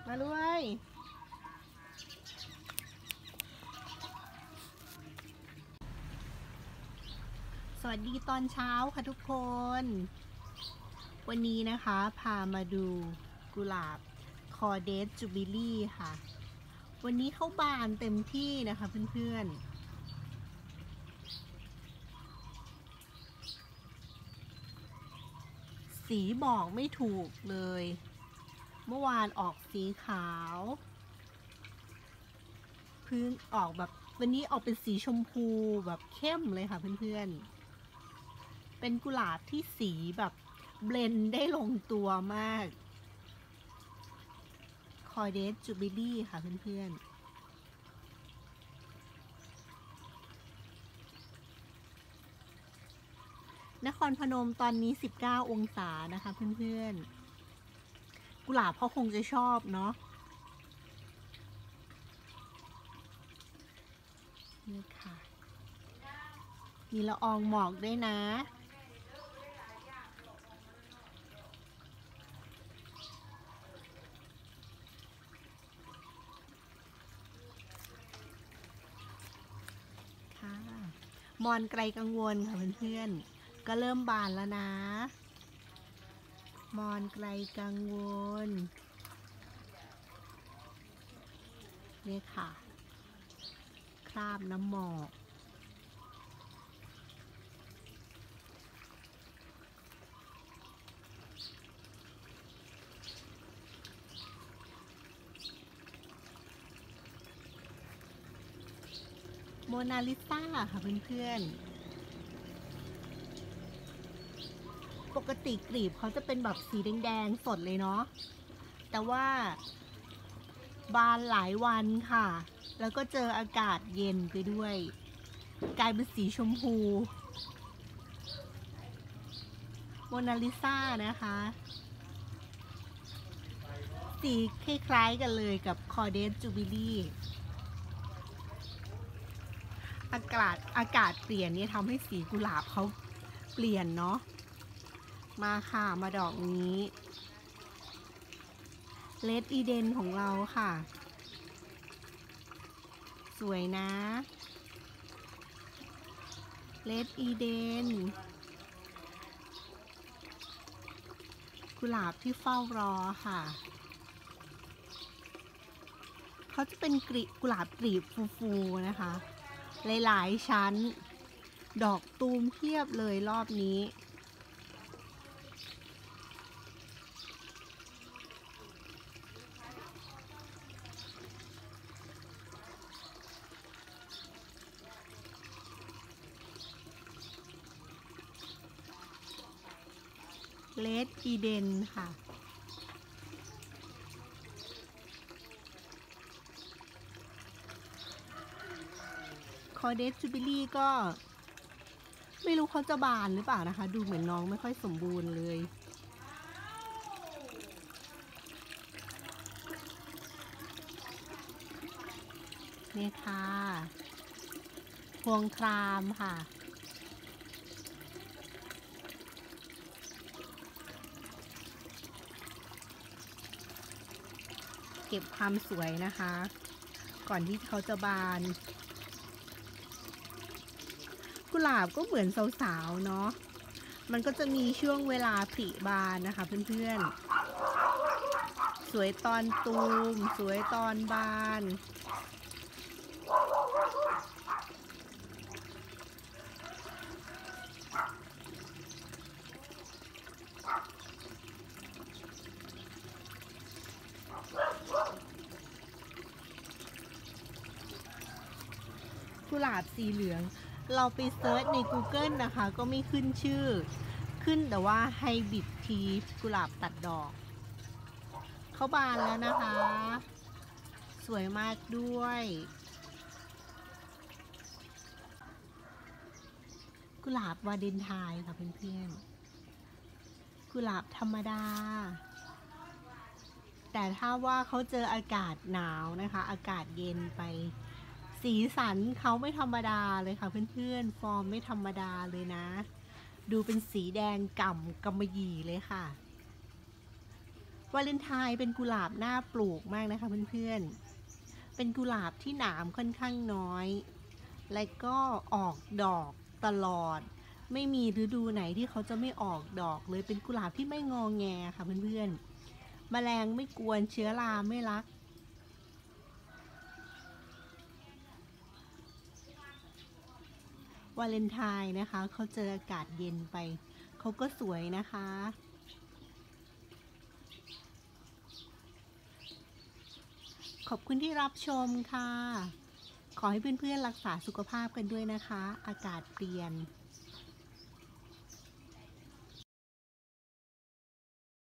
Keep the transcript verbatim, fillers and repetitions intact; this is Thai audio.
มาด้วยสวัสดีตอนเช้าค่ะทุกคนวันนี้นะคะพามาดูกุหลาบคอเดสจูบิลี่ค่ะวันนี้เขาบานเต็มที่นะคะเพื่อนๆสีบอกไม่ถูกเลยเมื่อวานออกสีขาวพื้นออกแบบวันนี้ออกเป็นสีชมพูแบบเข้มเลยค่ะเพื่อนๆเป็นกุหลาบที่สีแบบเบลนด์ได้ลงตัวมากคอเดสจูบิลี่ค่ะเพื่อนๆนครพนมตอนนี้สิบเก้าองศานะคะเพื่อนๆกุหลาบเขาคงจะชอบเนาะนี่ค่ะมีละอองหมอกด้วยนะค่ะมอนไกลกังวลค่ะเพื่อนๆก็เริ่มบานแล้วนะมอนไกลกังวลนี่ค่ะคราบน้ำหมอกโมนาลิซาค่ะเพื่อนๆปกติกลีบเขาจะเป็นแบบสีแดงๆสดเลยเนาะแต่ว่าบานหลายวันค่ะแล้วก็เจออากาศเย็นไปด้วยกลายเป็นสีชมพูโมนาลิซานะคะสีคล้ายๆกันเลยกับคอเดสจูบิลี่อากาศอากาศเปลี่ยนนี่ทำให้สีกุหลาบเขาเปลี่ยนเนาะมาค่ะมาดอกนี้เลดอีเดนของเราค่ะสวยนะเลดอีเดนกุหลาบที่เฝ้ารอค่ะเขาจะเป็นกลีบกุหลาบกลีบฟูๆนะคะหลายๆชั้นดอกตูมเพียบเลยรอบนี้เลดอีเดนค่ะคอเดสจูบิลี่ก็ไม่รู้เขาจะบานหรือเปล่านะคะดูเหมือนน้องไม่ค่อยสมบูรณ์เลยนี่ค่ะพวงครามค่ะเก็บความสวยนะคะก่อนที่เขาจะบานกุหลาบก็เหมือนสาวๆเนาะมันก็จะมีช่วงเวลาผลิบานนะคะเพื่อนๆสวยตอนตูมสวยตอนบานกุหลาบสีเหลืองเราไปเซิร์ชใน กูเกิล นะคะก็ไม่ขึ้นชื่อขึ้นแต่ว่าไฮบริดทีกุหลาบตัดดอกเขาบานแล้วนะคะสวยมากด้วยกุหลาบวาเลนไทน์ค่ะเพื่อนๆกุหลาบธรรมดาแต่ถ้าว่าเขาเจออากาศหนาวนะคะอากาศเย็นไปสีสันเขาไม่ธรรมดาเลยค่ะเพื่อนๆฟอร์มไม่ธรรมดาเลยนะดูเป็นสีแดงก่ำกำมะหยี่เลยค่ะวาเลนไทน์เป็นกุหลาบน่าปลูกมากนะคะเพื่อนๆเป็นกุหลาบที่หนามค่อนข้างน้อยและก็ออกดอกตลอดไม่มีฤดูไหนที่เขาจะไม่ออกดอกเลยเป็นกุหลาบที่ไม่งอแงค่ะเพื่อนๆแมลงไม่กวนเชื้อราไม่รักวาเลนไทน์นะคะเขาเจออากาศเย็นไปเขาก็สวยนะคะขอบคุณที่รับชมค่ะขอให้เพื่อนๆรักษาสุขภาพกันด้วยนะคะอากาศเปลี่ยน